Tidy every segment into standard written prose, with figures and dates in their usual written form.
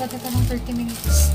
set ito ng 30 minutes.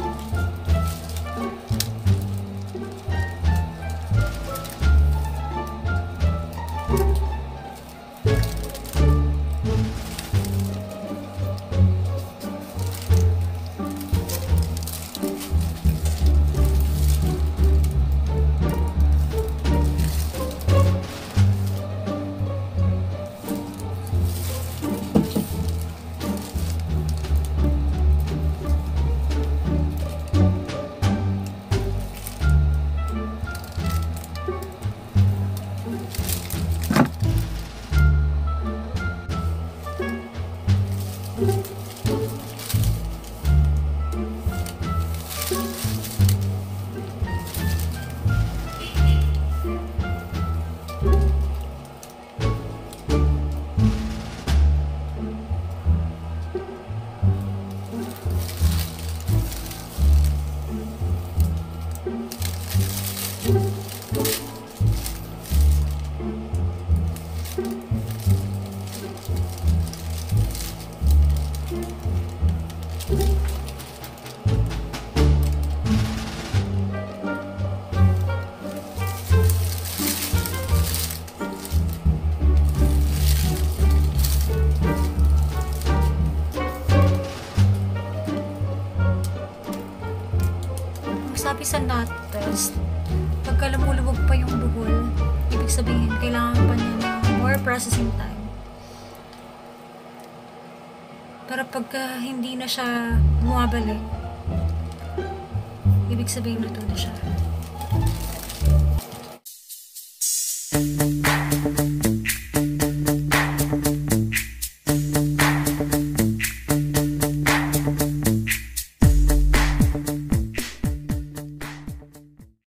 Sabi sa nut test, pagka lumulubog pa yung buhol, ibig sabihin, kailangan pa niya ng more processing time. Pero pagka hindi na siya bumabalik, ibig sabihin, luto na siya.